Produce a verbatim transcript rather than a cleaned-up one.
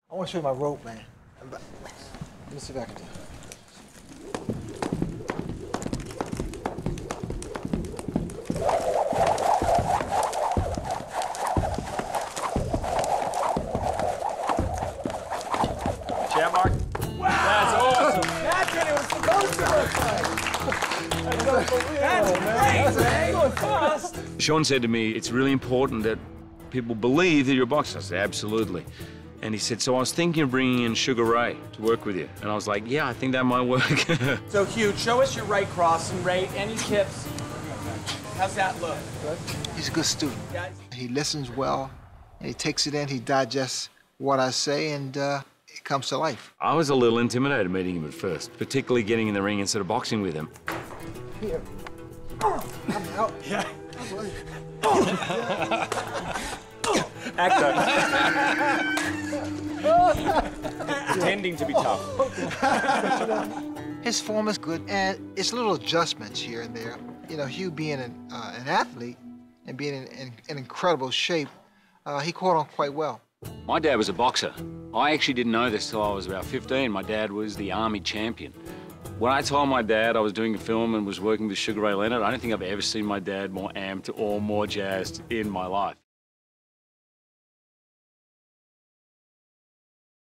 I want to show you my rope, man. Let me see if I can do it. Yeah, Mark? Wow! That's awesome! That's what it was supposed to look like! That's unbelievable, That's man. great, That's man! going fast! Sean said to me, it's really important that people believe that you're a boxer. I said, absolutely. And he said, so I was thinking of bringing in Sugar Ray to work with you. And I was like, yeah, I think that might work. So, Hugh, show us your right cross and Ray, any tips? How's that look? Good. He's a good student. Guys? He listens well, and he takes it in, he digests what I say, and uh, it comes to life. I was a little intimidated meeting him at first, particularly getting in the ring instead of boxing with him. Here. I'm out. Yeah. Actor. Pretending to be tough. His form is good, and it's little adjustments here and there. You know, Hugh being an, uh, an athlete and being in, in, in incredible shape, uh, he caught on quite well. My dad was a boxer. I actually didn't know this till I was about fifteen. My dad was the Army champion. When I told my dad I was doing a film and was working with Sugar Ray Leonard, I don't think I've ever seen my dad more amped or more jazzed in my life.